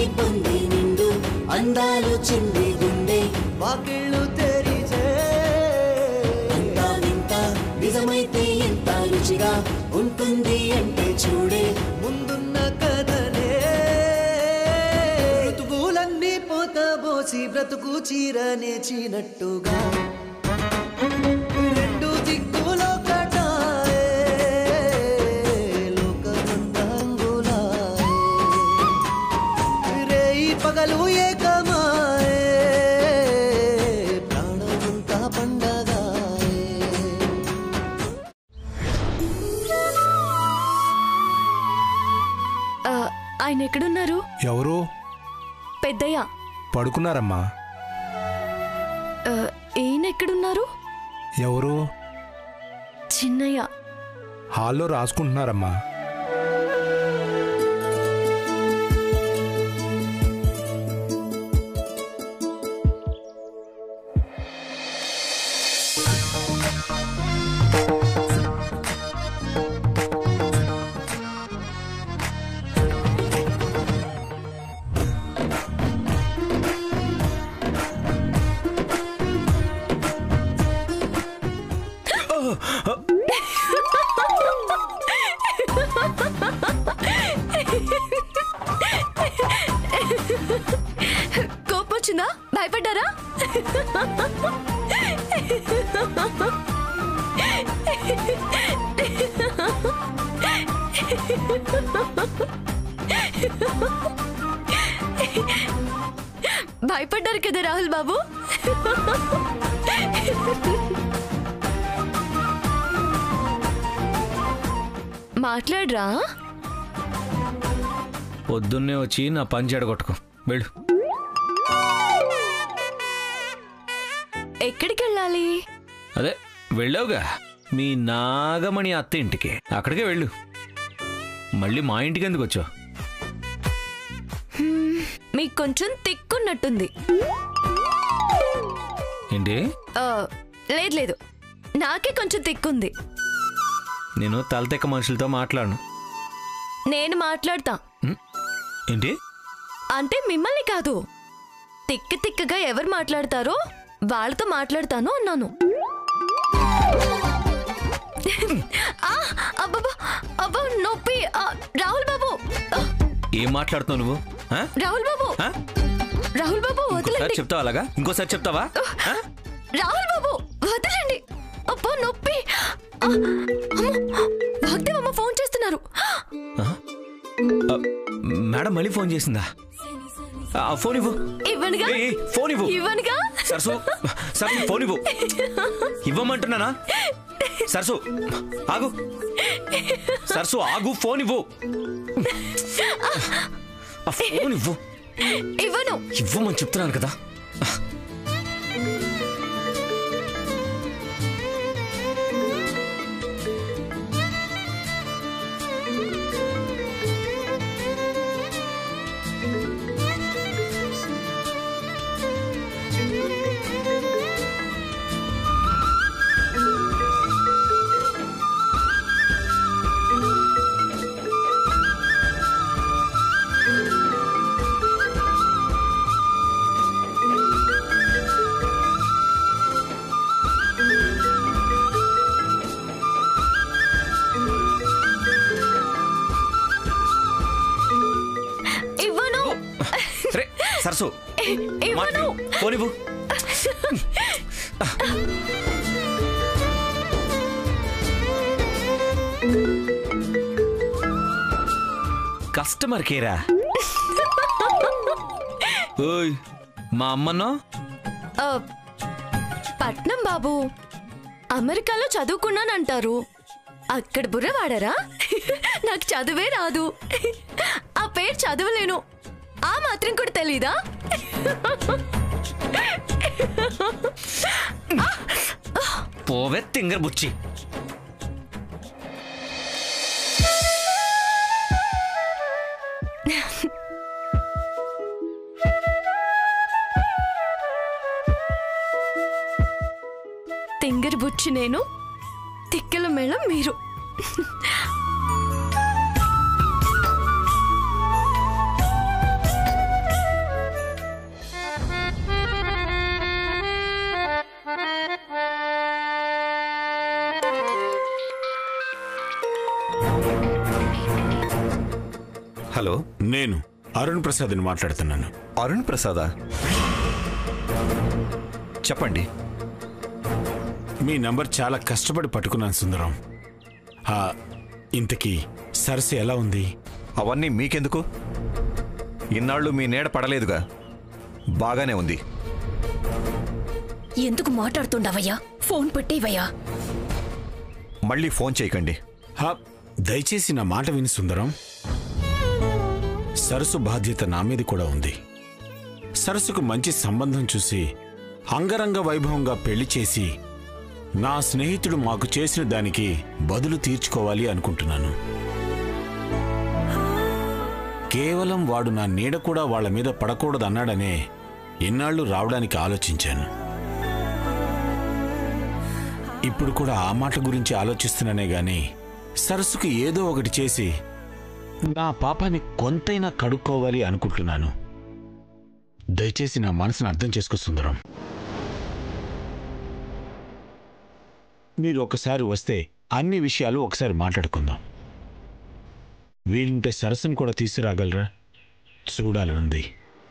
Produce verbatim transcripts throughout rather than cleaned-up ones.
పొంది నిండు అందాలు చింది గుండె వాకిళ్ళు తెరిచే అంతా వింత నిజమైతే ఎంత రుచిగా ఉంటుంది అంటే చూడే ముందున్న కథనే ఋతువులన్నీ పోత బోసి బ్రతుకు చీర నేచినట్టుగా రెండు దిక్కులో కటాయే లోకమంతంగులాయే రేయి పగలు ఏకమాయే ప్రాణమంతా పండగాయే. ఆయన ఎక్కడున్నారు? ఎవరు? పెద్దయ్య. పడుకున్నారమ్మా. ఈయన ఎక్కడున్నారు? ఎవరు? చిన్నయ్య. హాల్లో రాసుకుంటున్నారమ్మా. కోపొచ్చిందా? భయపడ్డారా? భయపడ్డారు కదా రాహుల్ బాబు? మాట్లాడరా? పొద్దున్నే వచ్చి నా పని చెడగొట్టుకో. వెళ్ళు. ఎక్కడికి వెళ్ళాలి? అదే వెళ్ళావుగా మీ నాగమణి అత్త ఇంటికి, అక్కడికే వెళ్ళు. మళ్ళీ మా ఇంటికి ఎందుకు వచ్చావు? మీకు కొంచెం తిక్కున్నట్టుంది. ఏంటి? లేదు లేదు, నాకే కొంచెం తిక్కుంది. నేను తలతెక్క మనుషులతో మాట్లాడను. నేను మాట్లాడతా. ఏంటి? అంటే మిమ్మల్ని కాదు, తిక్క తిక్కగా ఎవరు మాట్లాడతారో వాళ్ళతో మాట్లాడతాను అన్నాను. అబ్బా నొప్పి. రాహుల్ బాబు, ఏం మాట్లాడుతున్నావు నువ్వు? రాహుల్ బాబు, రాహుల్ బాబు వదలండి. చెప్తావా అలాగా? ఇంకోసారి చెప్తావా? రాహుల్ బాబు వదలండి. అబ్బా నొప్పి. వాగ్దేవమ్మ ఫోన్ చేస్తున్నారు. మేడం మళ్ళీ ఫోన్ చేసిందా? ఫోన్ ఇవ్వు. ఇవ్వనుగా. ఫోన్ ఇవ్వు. ఇవ్వనుగా. సరసు సరసు ఫోన్ ఇవ్వు. ఇవ్వమంటున్నానా? సరసు ఆగు. సరసు ఆగు, ఫోన్ ఇవ్వు. ఫోన్ ఇవ్వు. ఇవ్వను. ఇవ్వమని చెప్తున్నాను కదా. సరసు ఫోన్ ఇవ్వు. కస్టమర్ కేరా? ఓయ్ మా అమ్మనో? పట్నం బాబు, అమెరికాలో చదువుకున్నానంటారు, అక్కడ బుర్ర వాడరా? నాకు చదువే రాదు, ఆ పేరు చదవలేను, ఆ మాత్రం కూడా తెలీదా? పోవే తింగర్ బుచ్చి. తింగర్ బుచ్చి నేను, తిక్కల మేళం మీరు. హలో, నేను అరుణ్ ప్రసాద్ని మాట్లాడుతున్నాను. అరుణ్ ప్రసాదా? చెప్పండి. మీ నంబర్ చాలా కష్టపడి పట్టుకున్నాను సుందరం. ఆ, ఇంతకీ సరస్సు ఎలా ఉంది? అవన్నీ మీకెందుకు? ఇన్నాళ్ళు మీ నీడ పడలేదుగా. బాగానే ఉంది. ఎందుకు మాట్లాడుతుండవయ్యా? ఫోన్ పెట్టేవయ్యా. మళ్ళీ ఫోన్ చేయకండి. హా, దయచేసి నా మాట విని సుందరం. సరస్సు బాధ్యత నా మీద కూడా ఉంది. సరస్సుకు మంచి సంబంధం చూసి అంగరంగ వైభవంగా పెళ్లి చేసి నా స్నేహితుడు మాకు చేసిన దానికి బదులు తీర్చుకోవాలి అనుకుంటున్నాను. కేవలం వాడు నా నీడ కూడా వాళ్ళ మీద పడకూడదన్నాడనే ఇన్నాళ్లు రావడానికి ఆలోచించాను. ఇప్పుడు కూడా ఆ మాట గురించి ఆలోచిస్తున్నానే గాని సరస్సుకు ఏదో ఒకటి చేసి నా పాపాన్ని కొంతైనా కడుక్కోవాలి అనుకుంటున్నాను. దయచేసి నా మనసును అర్థం చేసుకో సుందరం. మీరు ఒకసారి వస్తే అన్ని విషయాలు ఒకసారి మాట్లాడుకుందాం. వీలుంటే సరస్సును కూడా తీసుకురాగలరా? చూడాలనుంది.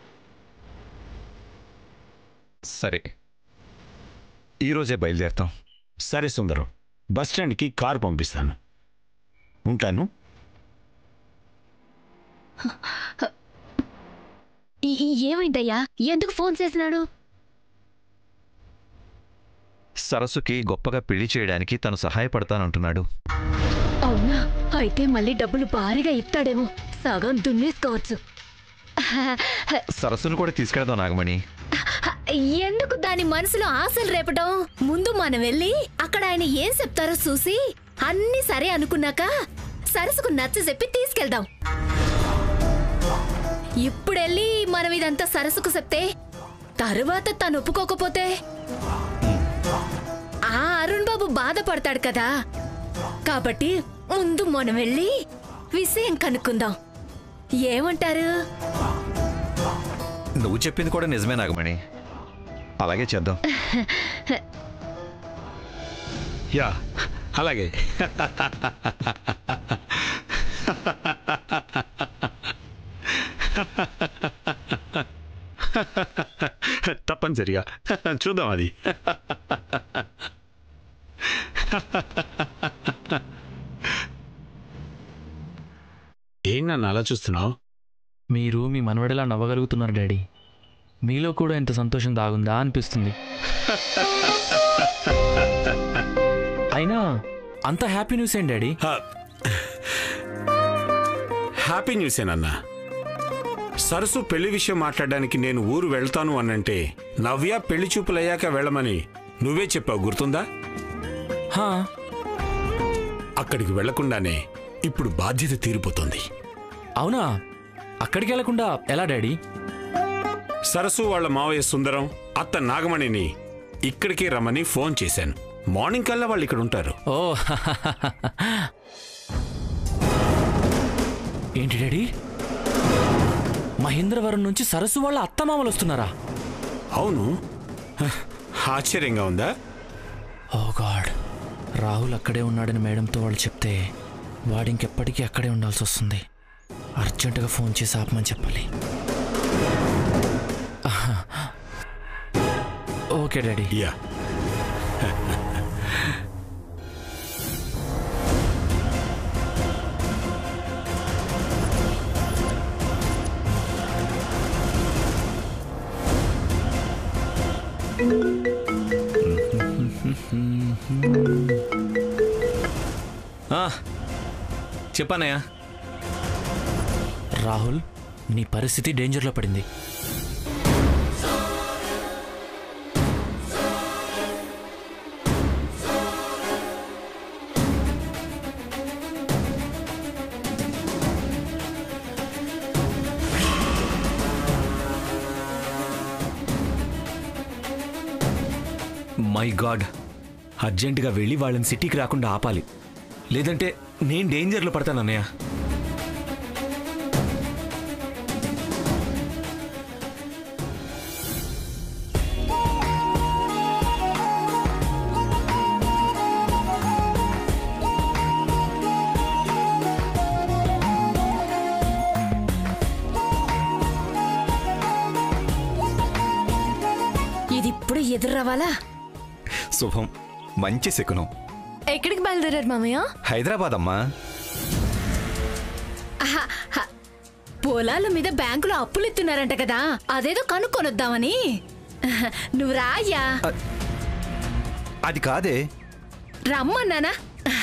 సరే, ఈరోజే బయలుదేరుతాం. సరే సుందరం, బస్టాండ్కి కారు పంపిస్తాను. ఉంటాను. ఏమైందయ్యా? ఎందుకు ఫోన్ చేసినాడు? సరస్సుకి గొప్పగా పెళ్లి చేయడానికి తను సహాయపడతానంటున్నాడు. అవునా? అయితే మళ్ళీ డబ్బులు భారీగా ఇస్తాడేమో. సగం దున్నేసుకోవచ్చు. సరస్సును కూడా తీసుకెళ్దాం నాగమణి. ఎందుకు దాని మనసులో ఆశలు రేపడం? ముందు మనం వెళ్ళి అక్కడ ఆయన ఏం చెప్తారో చూసి అన్ని సరే అనుకున్నాక సరస్సుకు నచ్చ చెప్పి తీసుకెళ్దాం. ఇప్పుడెళ్ళి మనం ఇదంతా సరస్సుకు చెప్తే తరువాత తను ఒప్పుకోకపోతే ఆ అరుణ్ బాబు బాధపడతాడు కదా. కాబట్టి ముందు మనం వెళ్ళి విషయం కనుక్కుందాం. ఏమంటారు? నువ్వు చెప్పింది కూడా నిజమే నాగమణి. అలాగే చేద్దాం. యా, అలాగే. తప్పనిసరిగా చూద్దాం అది. ఏం నన్ను అలా చూస్తున్నావు? మీరు మీ మనవడిలా నవ్వగలుగుతున్నారు డాడీ. మీలో కూడా ఇంత సంతోషం దాగుందా అనిపిస్తుంది. అయినా అంత హ్యాపీ న్యూస్ ఏంటి డాడీ? హ్యాపీ న్యూసేనన్నా. సరస్సు పెళ్లి విషయం మాట్లాడడానికి నేను ఊరు వెళ్తాను అనంటే నవ్య పెళ్లి చూపులయ్యాక వెళ్ళమని నువ్వే చెప్పావు, గుర్తుందా? హా, అక్కడికి వెళ్లకుండానే ఇప్పుడు బాధ్యత తీరిపోతుంది. అవునా? అక్కడికి వెళ్లకుండా ఎలా డాడీ? సరస్సు వాళ్ళ మావయ్య సుందరం, అత్త నాగమణిని ఇక్కడికే రమ్మని ఫోన్ చేశాను. మార్నింగ్ కల్లా వాళ్ళు ఇక్కడ ఉంటారు. ఓ, ఏంటి డాడీ? మహేంద్రవరం నుంచి సరస్సు వాళ్ళ అత్తమామలు వస్తున్నారా? అవును. ఆశ్చర్యంగా ఉందా? ఓ గాడ్, రాహుల్ అక్కడే ఉన్నాడని మేడంతో వాళ్ళు చెప్తే వాడింకెప్పటికీ అక్కడే ఉండాల్సి వస్తుంది. అర్జెంటుగా ఫోన్ చేసి ఆపమని చెప్పాలి. Okay daddy. యా. చెప్పానయ్యా. రాహుల్, నీ పరిస్థితి డేంజర్లో పడింది. మై గాడ్, అర్జెంటుగా వెళ్ళి వాళ్ళని సిటీకి రాకుండా ఆపాలి, లేదంటే నేను డేంజర్లో పడతానన్నయ్య. ఎదురు రావాలా? శుభం, మంచి శకునం. ఎక్కడికి బయలుదేరారు మామయ్య? హైదరాబాద్ అమ్మా. పొలాల మీద బ్యాంకులో అప్పులు ఇస్తున్నారంట కదా, అదేదో కనుక్కొనొద్దామని. నువ్వు రాయ్యా. అది కాదే. రమ్మన్నానా?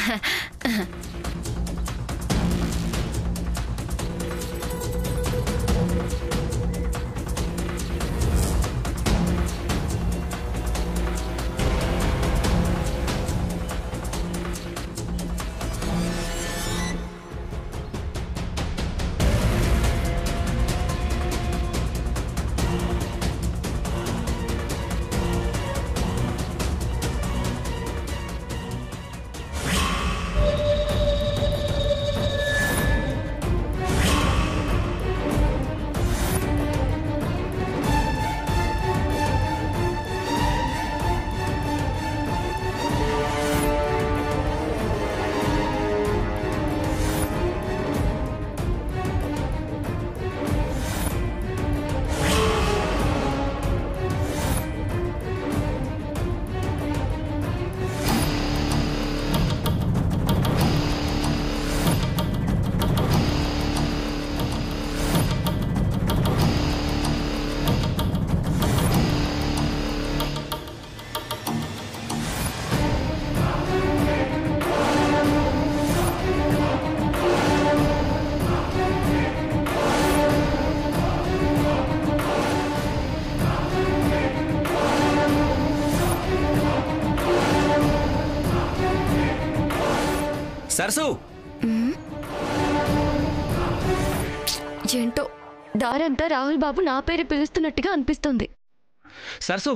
సరసు, ఏంటో దారంతా రాహుల్ బాబు నా పేరు పిలుస్తున్నట్టుగా అనిపిస్తుంది. సరసు,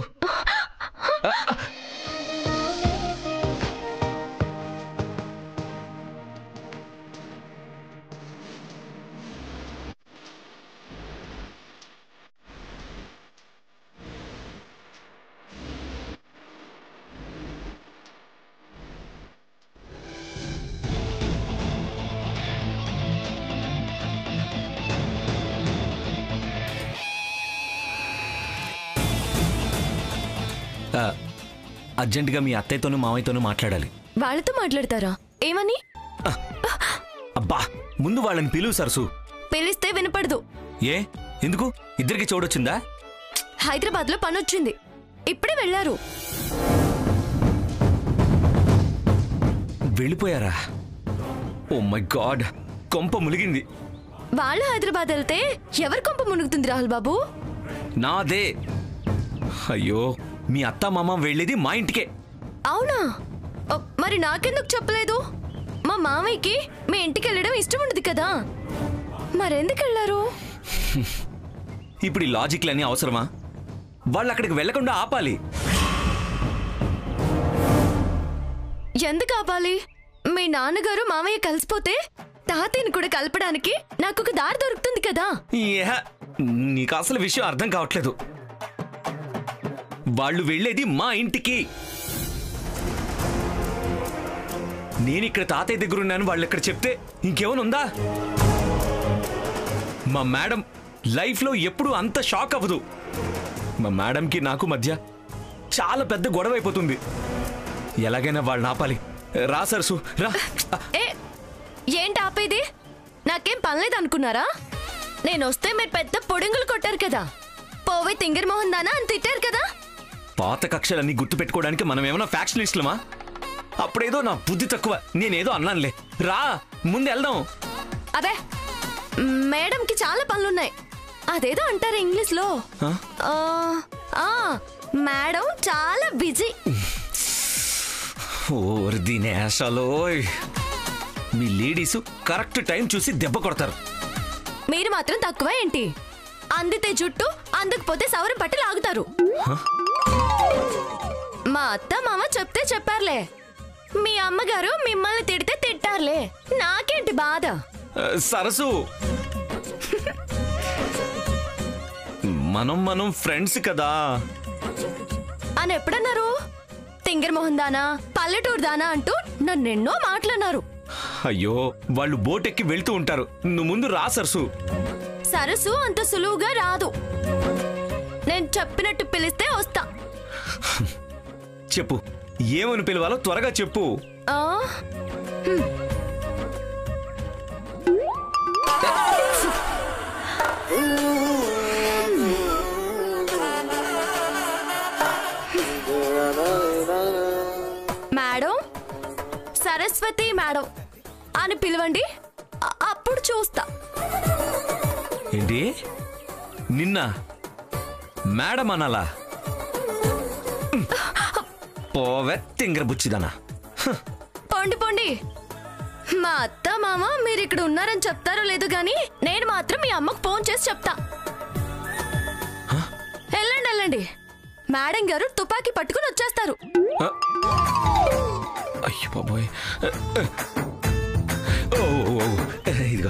అర్జెంటుగా మీ అత్తయ్యతోనూ మావయ్యతోనూ మాట్లాడాలి. వాళ్ళతో మాట్లాడతారా? ఏమని? అబ్బా, ముందు వాళ్ళని పిలువు సరసు. పిలిస్తే వినపడదు. ఏ, ఎందుకు? ఇద్దరికి చూడొచ్చిందా? హైదరాబాద్ లో పని వచ్చింది, ఇప్పుడే వెళ్ళారు. వెళ్ళిపోయారా? ఓ మై గాడ్, కొంప ములిగింది. వాళ్ళు హైదరాబాద్ వెళ్తే ఎవరి కొంప మునుగుతుంది రాహుల్ బాబు? నాదే. అయ్యో, మీ అత్త మామ వెళ్ళేది మా ఇంటికే. అవునా? మరి నాకెందుకు చెప్పలేదు? మా మామయ్యకి మీ ఇంటికి వెళ్ళడం ఇష్టం ఉండదు కదా, మరెందుకు వెళ్ళారు? ఇప్పుడు ఈ లాజిక్లన్నీ అవసరమా? వాళ్ళు అక్కడికి వెళ్లకుండా ఆపాలి. ఎందుకు ఆపాలి? మీ నాన్నగారు మామయ్య కలిసిపోతే తాతయ్యని కూడా కలపడానికి నాకు ఒక దారి దొరుకుతుంది కదా. నీకు అసలు విషయం అర్థం కావట్లేదు. వాళ్ళు వెళ్ళేది మా ఇంటికి. నేను ఇక్కడ తాతయ్య దగ్గర ఉన్నాను, వాళ్ళు ఇక్కడ చెప్తే ఇంకేమనుందా? మా మేడం లైఫ్లో ఎప్పుడు అంత షాక్ అవ్వదు. మా మేడంకి నాకు మధ్య చాలా పెద్ద గొడవ అయిపోతుంది. ఎలాగైనా వాళ్ళని ఆపాలి. రా సరసు, రా. ఏంటి ఆపేది? నాకేం పనిలేదు అనుకున్నారా? నేను వస్తే మీరు పెద్ద పొడింగులు కొట్టారు కదా, పోవే తింగర్ మోహన్ దానా అని తిట్టారు కదా. పాత కక్షలన్నీ గుర్తు పెట్టుకోవడానికి మనం ఏమైనా ఫ్యాక్షనిస్టులమా? అప్పుడేదో నా బుద్ధి తక్కువ, నేనేదో అన్నానులే. రా, ముందు వెళ్దాం. అబే, మేడంకి చాలా పనులున్నాయి. అదేదో అంటారు ఇంగ్లీష్ లో, మేడం చాలా బిజీ. ఓరి దీనేషాలో, మీ లేడీసు కరెక్ట్ టైం చూసి దెబ్బ కొడతారు. మీరు మాత్రం తక్కువ ఏంటి? అందితే జుట్టు, అందకపోతే సవరం పట్టి లాగుతారు. మా అత్త మామ చెప్తే చెప్పారులే, మీ అమ్మగారు మిమ్మల్ని తిడితే తిట్టారులే, నాకేంటి బాధ? సరసు, మనం మనం ఫ్రెండ్స్ కదా అని ఎప్పుడన్నారు? తింగర్ మోహన్ దానా, పల్లెటూరు దానా అంటూ నన్నెన్నో మాట్లాడినారు. అయ్యో, వాళ్ళు బోటెక్కి వెళ్తూ ఉంటారు. నువ్వు ముందు రా సరసు. సరసు అంత సులువుగా రాదు. నేను చెప్పినట్టు పిలిస్తే వస్తా. చెప్పు, ఏమని పిలవాలో త్వరగా చెప్పు. ఆ మేడం, సరస్వతి మేడం అని పిలవండి, అప్పుడు చూస్తా. ఏంటి, నిన్న మేడం అనాలా? పోవే తింగర బుచ్చిదానా. పోండి పోండి. మా అత్త మామ మీరు ఇక్కడ ఉన్నారని చెప్తారో లేదు గాని నేను మాత్రం మీ అమ్మకు ఫోన్ చేసి చెప్తా. వెళ్ళండి వెళ్ళండి, మేడం గారు తుపాకీ పట్టుకుని వచ్చేస్తారు. అయ్యో బాబోయ్. ఓ ఇదిగో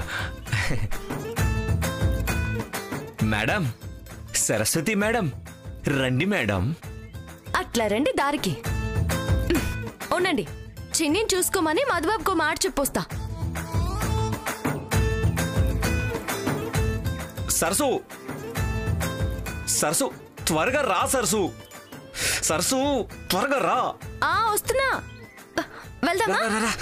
మేడం, సరస్వతి మేడం, రండి మేడం. అట్లా రండి దారికి. ఉండండి, చిన్ని చూసుకోమని మధుబాబుకో మాట చెప్పొస్తా. సరసు, సరసు త్వరగా రా. సరసు, సరసు త్వరగా రా. ఆ వస్తున్నా, వెళ్దామా?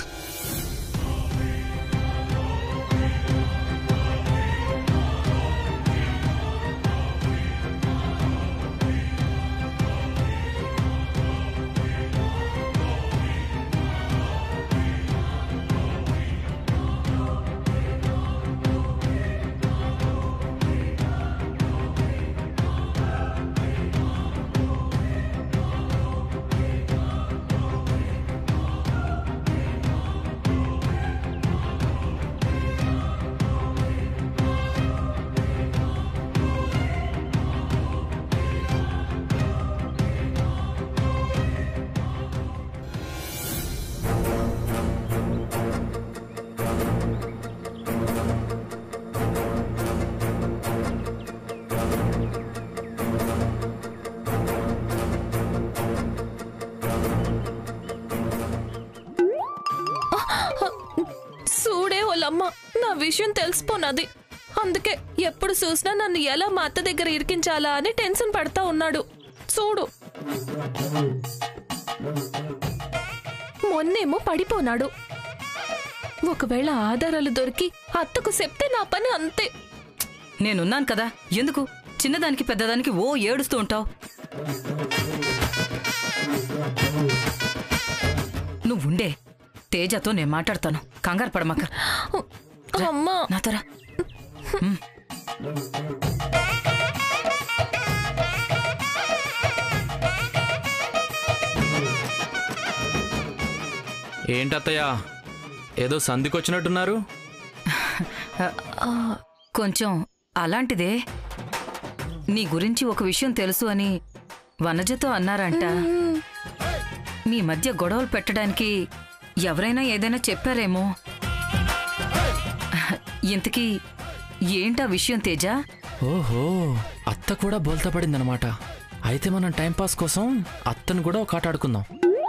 వాళ్ళమ్మ నా విషయం తెలిసిపోనది. అందుకే ఎప్పుడు చూసినా నన్ను ఎలా మా అత్త దగ్గర ఇరికించాలా అని టెన్షన్ పడతా ఉన్నాడు. చూడు, మొన్నేమో పడిపోనాడు. ఒకవేళ ఆధారాలు దొరికి అత్తకు చెప్తే నా పని అంతే. నేనున్నాను కదా, ఎందుకు చిన్నదానికి పెద్దదానికి ఓ ఏడుస్తూ ఉంటావు? నువ్వుండే, తేజతో నేను మాట్లాడతాను, కంగారు పడమాక. అమ్మా నాతోరా. ఏంటత్తయ్యా, ఏదో సంధికొచ్చినట్టున్నారు? కొంచెం అలాంటిదే. నీ గురించి ఒక విషయం తెలుసు అని వనజతో అన్నారంట. మీ మధ్య గొడవలు పెట్టడానికి ఎవరైనా ఏదైనా చెప్పారేమో. ఇంతకీ ఏంటా విషయం తేజ? ఓహో, అత్త కూడా బోల్తా పడిందనమాట. అయితే మనం టైంపాస్ కోసం అత్తను కూడా ఒక ఆట ఆడుకుందాం.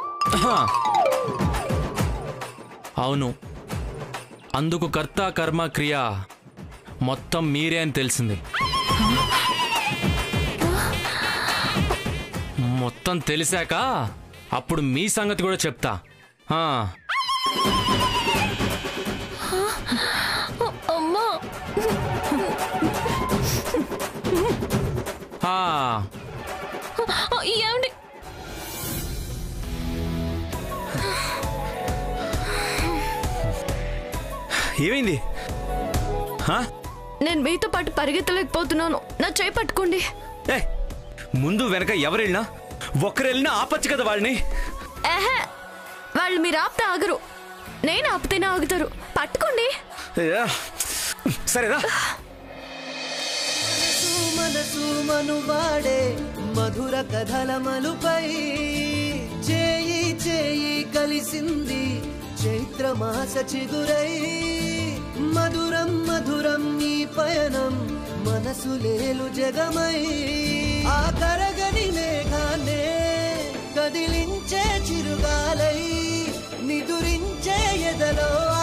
అవును, అందుకు కర్త కర్మ క్రియ మొత్తం మీరే అని తెలిసింది. మొత్తం తెలిసాక అప్పుడు మీ సంగతి కూడా చెప్తా. అమ్మా, ఏమండి? ఏమైంది? నేను మీతో పాటు పరిగెత్తలేకపోతున్నాను, నా చేయి పట్టుకోండి. ముందు వెనక ఎవరెళ్ళినా ఒక్కరెళ్ళినా ఆపచ్చు కదా వాళ్ళని. ఏహే, వాళ్ళు మీరు ఆపితే ఆగరు, నేను ఆపితేనే ఆగుతారు. పట్టుకోండి. సరేనా? మనసు మనువాడే మధుర కథల మలుపై చేయి చేయి కలిసింది చైత్రమాస చిగురై. మధురం మధురం నీ పయనం మనసు లేలు జగమై. ఆ కరగని మేఘాన్నే కదిలించే చిరుగాలై నిదురించే ఎదలో